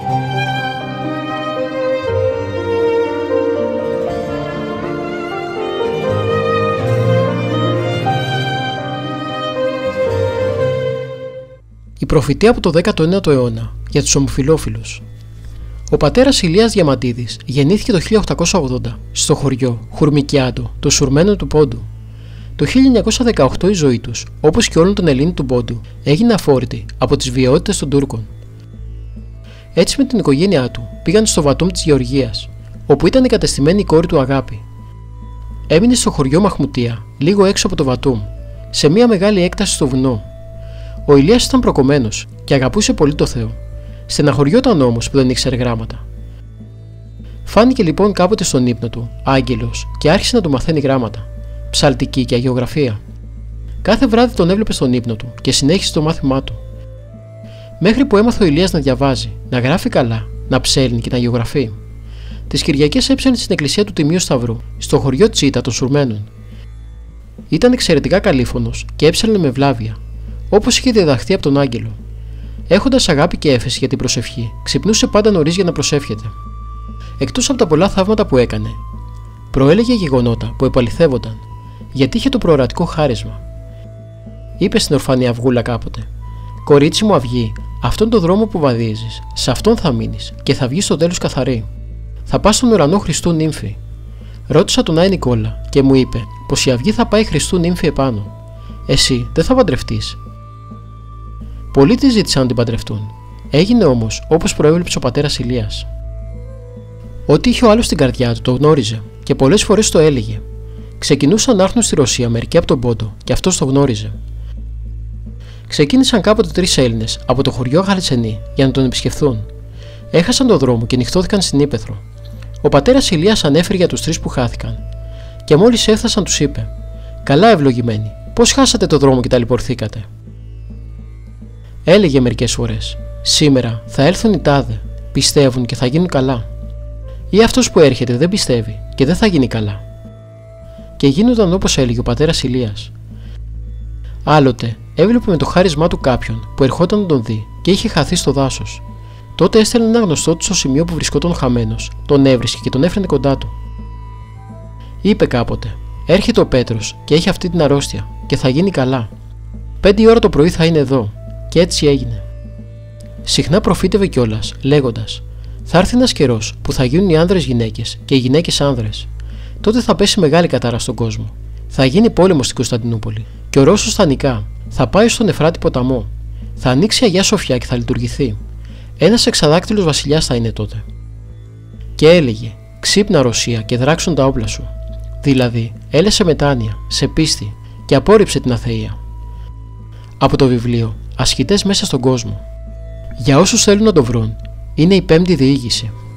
Η προφητεία από το 19ο αιώνα για τους ομοφυλόφιλους. Ο πατέρας Ηλίας Διαμαντίδης γεννήθηκε το 1880 στο χωριό Χουρμικιάτο των Σουρμένων του Πόντου. Το 1918 η ζωή τους, όπως και όλων των Ελλήνων του Πόντου, έγινε αφόρητη από τις βιαιότητες των Τούρκων. Έτσι με την οικογένειά του πήγαν στο Βατούμ της Γεωργίας, όπου ήταν εγκατεστημένη η κόρη του Αγάπη. Έμεινε στο χωριό Μαχμουτία, λίγο έξω από το Βατούμ, σε μια μεγάλη έκταση στο βουνό. Ο Ηλίας ήταν προκομμένος και αγαπούσε πολύ το Θεό. Στεναχωριόταν όμως που δεν ήξερε γράμματα. Φάνηκε λοιπόν κάποτε στον ύπνο του άγγελος και άρχισε να του μαθαίνει γράμματα, ψαλτική και αγιογραφία. Κάθε βράδυ τον έβλεπε στον ύπνο του και συνέχισε το μάθημά του. Μέχρι που έμαθε ο Ηλίας να διαβάζει, να γράφει καλά, να ψέλνει και να αγιογραφεί. Τις Κυριακές έψαλνε στην εκκλησία του Τιμίου Σταυρού, στο χωριό Τσίτα των Σουρμένων. Ήταν εξαιρετικά καλήφωνος και έψαλνε με βλάβεια, όπως είχε διδαχθεί από τον άγγελο. Έχοντας αγάπη και έφεση για την προσευχή, ξυπνούσε πάντα νωρίς για να προσεύχεται. Εκτός από τα πολλά θαύματα που έκανε, προέλεγε γεγονότα που επαληθεύονταν, γιατί είχε το προορατικό χάρισμα. Είπε στην ορφανή Αυγούλα κάποτε: «Κορίτσι μου Αυγή, αυτόν τον δρόμο που βαδίζεις, σε αυτόν θα μείνεις και θα βγεις στο τέλος καθαρή. Θα πας στον ουρανό Χριστού νύμφη». Ρώτησα τον Άι Νικόλα και μου είπε πως η Αυγή θα πάει Χριστού νύμφη επάνω. «Εσύ δεν θα παντρευτείς». Πολλοί τη ζήτησαν να την παντρευτούν. Έγινε όμως όπως προέβλεψε ο πατέρας Ηλίας. Ό,τι είχε ο άλλος στην καρδιά του το γνώριζε και πολλές φορές το έλεγε. Ξεκινούσαν να έρθουν στη Ρωσία μερικοί από τον Πόντο και αυτός το γνώριζε. Ξεκίνησαν κάποτε 3 Έλληνες από το χωριό Γαλτσενή για να τον επισκεφθούν. Έχασαν τον δρόμο και νυχτώθηκαν στην Ύπαιθρο. Ο πατέρας Ηλίας ανέφερε για τους 3 που χάθηκαν. Και μόλις έφτασαν τους είπε: «Καλά ευλογημένοι, πώς χάσατε το δρόμο και ταλαιπωρηθήκατε?» Έλεγε μερικές φορές: «Σήμερα θα έλθουν οι τάδε, πιστεύουν και θα γίνουν καλά». Ή αυτός που έρχεται δεν πιστεύει και δεν θα γίνει καλά. Και γίνονταν όπως έλεγε ο πατέρας Ηλίας. Άλλοτε έβλεπε με το χάρισμά του κάποιον που ερχόταν να τον δει και είχε χαθεί στο δάσος. Τότε έστελνε ένα γνωστό του στο σημείο που βρισκόταν χαμένος, τον έβρισκε και τον έφερνε κοντά του. Είπε κάποτε: «Έρχεται ο Πέτρος και έχει αυτή την αρρώστια και θα γίνει καλά. 5 η ώρα το πρωί θα είναι εδώ». Και έτσι έγινε. Συχνά προφήτευε κιόλας, λέγοντας: «Θα έρθει ένας καιρός που θα γίνουν οι άνδρες γυναίκες και οι γυναίκες άνδρες. Τότε θα πέσει μεγάλη κατάρα στον κόσμο. Θα γίνει πόλεμος στην Κωνσταντινούπολη και ο Ρώσος θα νικά. Θα πάει στον Εφράτη ποταμό. Θα ανοίξει η Αγία Σοφιά και θα λειτουργηθεί. Ένας εξαδάκτυλος βασιλιάς θα είναι τότε». Και έλεγε: «Ξύπνα Ρωσία και δράξουν τα όπλα σου». Δηλαδή, έλε σε μετάνοια, σε πίστη και απόρριψε την αθεία. Από το βιβλίο «Ασκητές μέσα στον κόσμο». Για όσους θέλουν να το βρουν, είναι η 5η διήγηση.